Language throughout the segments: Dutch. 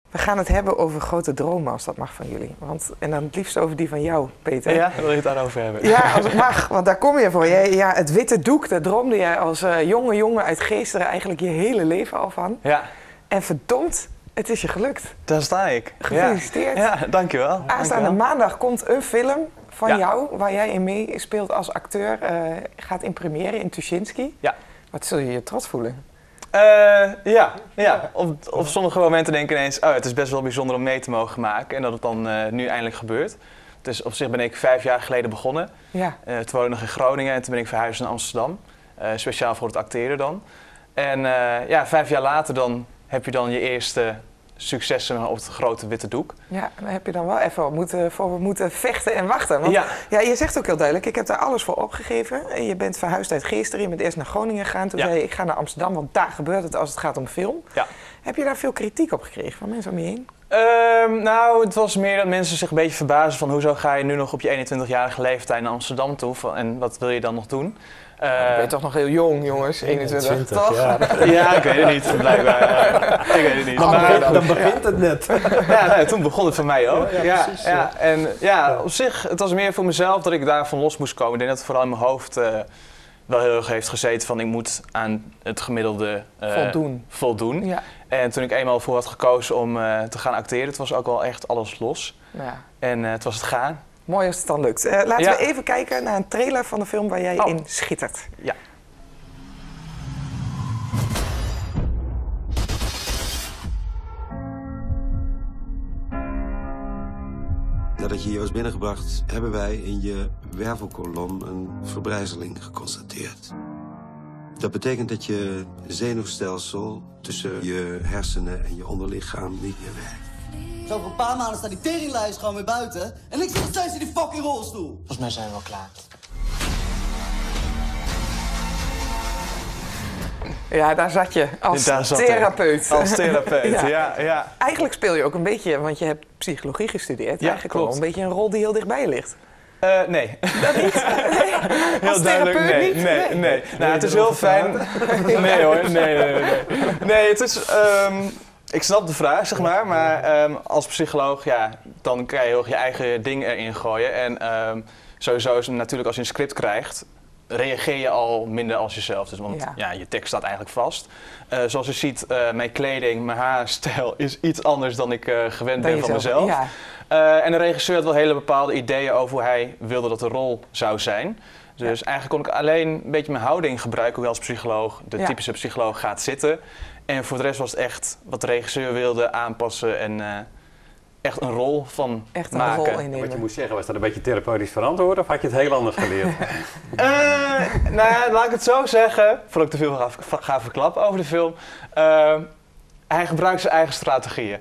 We gaan het hebben over grote dromen, als dat mag van jullie. En dan het liefst over die van jou, Peter. Ja, wil je het daarover hebben? Ja, als het mag, want daar kom je voor. Het witte doek, daar droomde jij als jonge jongen uit Geesteren eigenlijk je hele leven al van. Ja. En verdomd, het is je gelukt. Daar sta ik. Gefeliciteerd. Ja, dankjewel. Aanstaande maandag komt een film van jou, waar jij in meespeelt als acteur. Gaat in première in Tuschinski. Ja. Wat zul je je trots voelen? Ja. Op sommige momenten denk ik ineens, het is best wel bijzonder om mee te mogen maken. En dat het dan nu eindelijk gebeurt. Dus op zich ben ik 5 jaar geleden begonnen. Ja. Toen woonde ik nog in Groningen en toen ben ik verhuisd naar Amsterdam. Speciaal voor het acteren dan. En 5 jaar later dan heb je dan je eerste successen op het grote witte doek. Ja, daar heb je dan wel even moeten vechten en wachten. Want, je zegt ook heel duidelijk, ik heb daar alles voor opgegeven. Je bent verhuisd uit Geesteren, je bent eerst naar Groningen gegaan. Toen zei je, ik ga naar Amsterdam, want daar gebeurt het als het gaat om film. Ja. Heb je daar veel kritiek op gekregen van mensen om je heen? Nou, het was meer dat mensen zich een beetje verbazen van hoezo ga je nu nog op je 21-jarige leeftijd naar Amsterdam toe en wat wil je dan nog doen? Dan ben je toch nog heel jong, jongens, 21, toch? Ja, ik weet het niet, blijkbaar. Ik weet het niet. Dan begint het net. Toen begon het voor mij ook. Precies. En op zich, het was meer voor mezelf dat ik daarvan los moest komen. Ik denk dat het vooral in mijn hoofd wel heel erg heeft gezeten van ik moet aan het gemiddelde voldoen. Ja. En toen ik eenmaal voor had gekozen om te gaan acteren, het was ook wel echt alles los. Ja. En het was het gaan. Mooi als het dan lukt. Laten we even kijken naar een trailer van de film waar jij in schittert. Ja. Nadat je hier was binnengebracht, hebben wij in je wervelkolom een verbrijzeling geconstateerd. Dat betekent dat je zenuwstelsel tussen je hersenen en je onderlichaam niet meer werkt. Zo, over een paar maanden staat die teringlijst gewoon weer buiten. En ik zit nog steeds in die fucking rolstoel. Volgens mij zijn we wel klaar. Ja, daar zat je als therapeut. Als therapeut, ja. Eigenlijk speel je ook een beetje, want je hebt psychologie gestudeerd. Ja, eigenlijk wel een beetje een rol die heel dichtbij je ligt. Nee. Dat niet? Nee. Heel duidelijk nee. Nou, het is heel fijn. Nee hoor, nee, het is... Ik snap de vraag, zeg maar als psycholoog, dan kan je heel erg je eigen ding erin gooien. En sowieso is het natuurlijk als je een script krijgt, reageer je al minder als jezelf. Dus, want je tekst staat eigenlijk vast. Zoals je ziet, mijn kleding, mijn haarstijl is iets anders dan ik gewend ben van mezelf. Ja. En de regisseur had wel hele bepaalde ideeën over hoe hij wilde dat de rol zou zijn. Dus eigenlijk kon ik alleen een beetje mijn houding gebruiken, hoe je als psycholoog, de typische psycholoog, gaat zitten. En voor de rest was het echt wat de regisseur wilde aanpassen en echt een rol van maken. Rol innemen. Wat je moest zeggen, was dat een beetje therapeutisch verantwoord of had je het heel anders geleerd? Laat ik het zo zeggen, voordat ik te veel ga verklappen over de film. Hij gebruikt zijn eigen strategieën.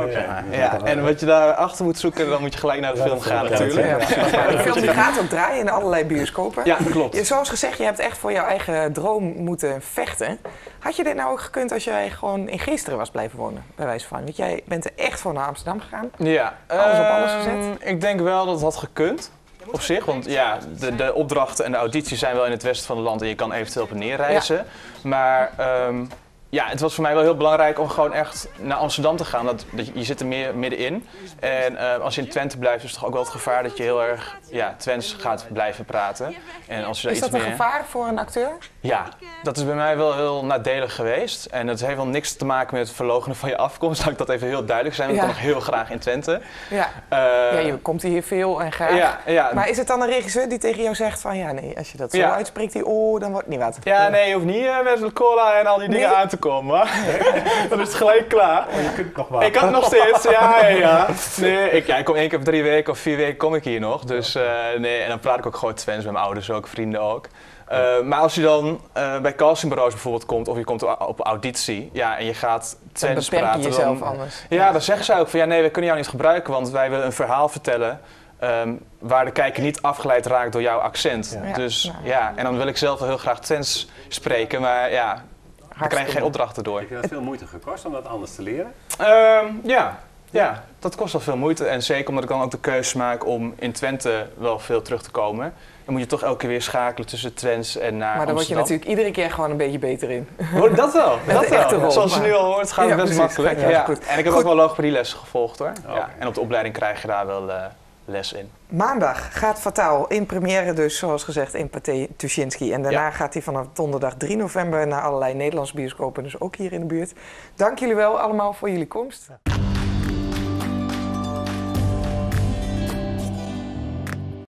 En wat je daarachter moet zoeken, dan moet je gelijk naar de film gaan natuurlijk. De film die gaat ook draaien in allerlei bioscopen. Ja, klopt. Zoals gezegd, je hebt echt voor jouw eigen droom moeten vechten. Had je dit nou ook gekund als jij gewoon in Geesteren was blijven wonen, bij wijze van? Want jij bent er echt voor naar Amsterdam gegaan. Ja. Alles op alles gezet. Ik denk wel dat het had gekund. Op zich, want de opdrachten en de audities zijn wel in het westen van het land en je kan eventueel op en neer reizen. Ja. Maar het was voor mij wel heel belangrijk om gewoon echt naar Amsterdam te gaan. Je zit er meer middenin. En als je in Twente blijft, is het toch ook wel het gevaar dat je heel erg Twents gaat blijven praten. En als je is dat een gevaar voor een acteur? Ja, dat is bij mij wel heel nadelig geweest. En het heeft wel niks te maken met het verloochenen van je afkomst. Laat ik dat even heel duidelijk zijn, want ik kom nog heel graag in Twente. Je komt hier veel en graag. Maar is het dan een regisseur die tegen jou zegt van als je dat zo uitspreekt, dan wordt het niet wat? Ja, nee, je hoeft niet met de cola en al die dingen aan te komen. Dan is het gelijk klaar. Je kunt het nog wel. Ik kan het nog steeds, ja. Nee, ik kom 1 keer per 3 weken of 4 weken kom ik hier nog. Dus en dan praat ik ook gewoon Twents met mijn ouders ook, vrienden ook. Maar als je dan bij castingbureaus bijvoorbeeld komt of je komt op auditie en je gaat Twents praten. Dan beperk je jezelf anders. Ja, dan zeggen ze ook van we kunnen jou niet gebruiken, want wij willen een verhaal vertellen waar de kijker niet afgeleid raakt door jouw accent. Dus en dan wil ik zelf wel heel graag Twents spreken, maar daar krijg je geen opdrachten door. Heb je dat veel moeite gekost om dat anders te leren? Ja, dat kost wel veel moeite. En zeker omdat ik dan ook de keuze maak om in Twente wel veel terug te komen. Dan moet je toch elke keer weer schakelen tussen Twents en naar Maar dan word je natuurlijk iedere keer gewoon een beetje beter in. Dat wel, dat wel. Zoals je nu al hoort, gaat het best makkelijk. Ja. Goed. En ik heb ook wel logopedielessen gevolgd hoor. Oh. Ja. En op de opleiding krijg je daar wel les in. Maandag gaat Fataal in première dus, zoals gezegd, in Pathé Tuschinski. En daarna gaat hij vanaf donderdag 3 november naar allerlei Nederlandse bioscopen, dus ook hier in de buurt. Dank jullie wel allemaal voor jullie komst.